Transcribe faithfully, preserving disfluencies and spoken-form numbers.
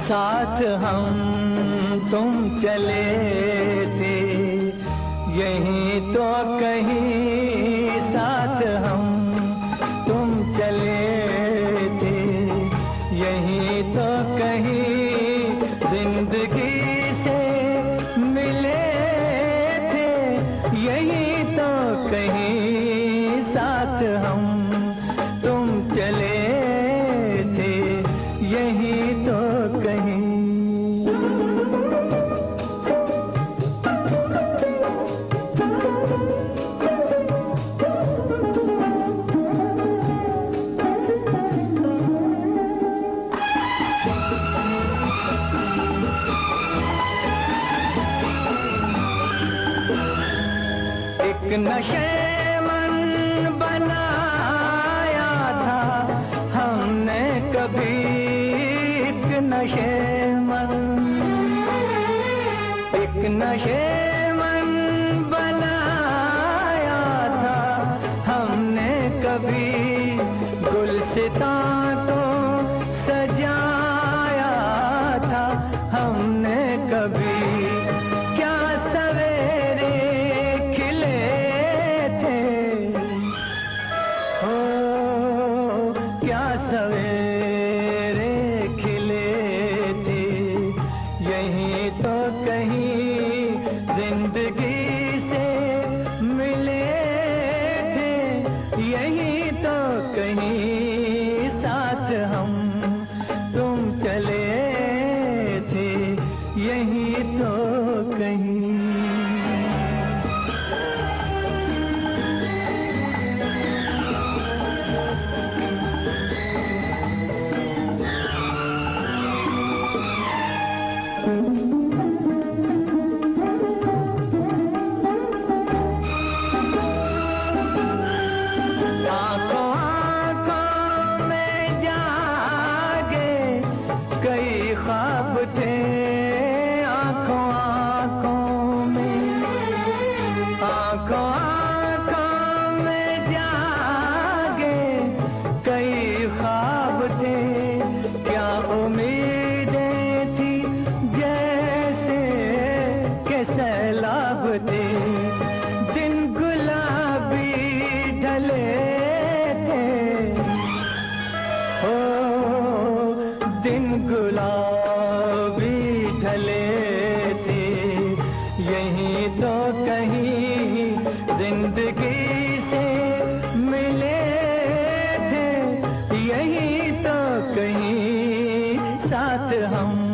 साथ हम तुम चले थे, यहीं तो कहीं साथ हम तुम चले थे, यहीं तो कहीं जिंदगी से मिले थे, यहीं तो कहीं साथ हम तुम चले थे, यहीं तो कहीं। एक नशेमन बनाया था हमने कभी, एक नशेमन, एक नशेमन बनाया था हमने कभी, गुलसितां तो सजाया था हमने कभी, क्या सवेरे खिले थे, हो क्या सवेरे खिले थे, यहीं तो कहीं जिंदगी से मिले थे, यहीं तो कहीं साथ हम तुम चले थे, यहीं तो कहीं। आंखों आंखों में जागे कई ख्वाब थे, आंखों आंखों में, आंखों आंखों में जागे कई ख्वाब थे, क्या उम्मीदें थी जैसे के सैलाब थे, दिन गुलाबी ढले थे, हो दिन गुलाबी ढले थे, यहीं तो कहीं जिंदगी से मिले थे, यहीं तो कहीं साथ हम